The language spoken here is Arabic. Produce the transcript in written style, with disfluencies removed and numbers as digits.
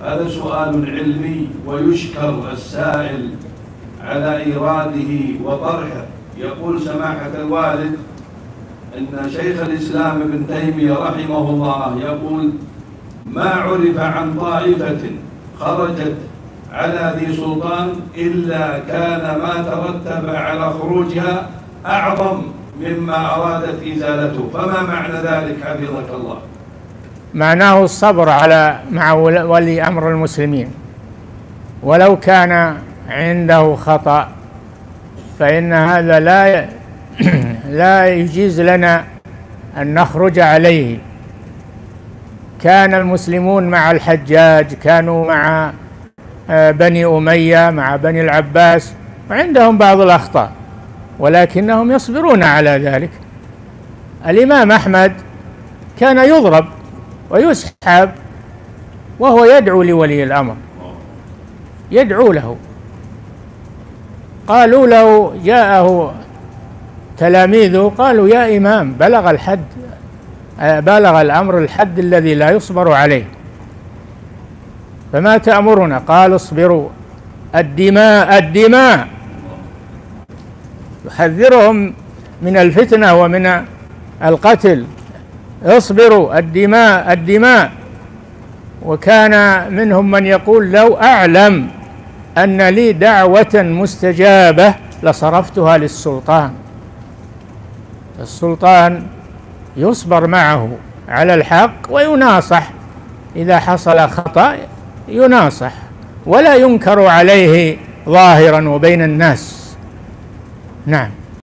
هذا سؤال علمي ويشكر السائل على إيراده وطرحه. يقول سماحة الوالد إن شيخ الإسلام ابن تيمية رحمه الله يقول: ما عرف عن طائفة خرجت على ذي سلطان إلا كان ما ترتب على خروجها أعظم مما أرادت إزالته. فما معنى ذلك حفظك الله؟ معناه الصبر مع ولي أمر المسلمين، ولو كان عنده خطأ فإن هذا لا يجيز لنا أن نخرج عليه. كان المسلمون مع الحجاج، كانوا مع بني أمية، مع بني العباس، وعندهم بعض الأخطاء ولكنهم يصبرون على ذلك. الإمام أحمد كان يضرب ويسحب وهو يدعو لولي الأمر، يدعو له. قالوا له، جاءه تلاميذه قالوا: يا إمام، بلغ الأمر الحد الذي لا يصبر عليه، فما تأمرنا؟ قال: اصبروا، الدماء. يحذرهم من الفتنة ومن القتل. اصبروا، الدماء. وكان منهم من يقول: لو أعلم أن لي دعوة مستجابة لصرفتها للسلطان. السلطان يصبر معه على الحق ويناصح، إذا حصل خطأ يناصح ولا ينكر عليه ظاهرا وبين الناس. نعم.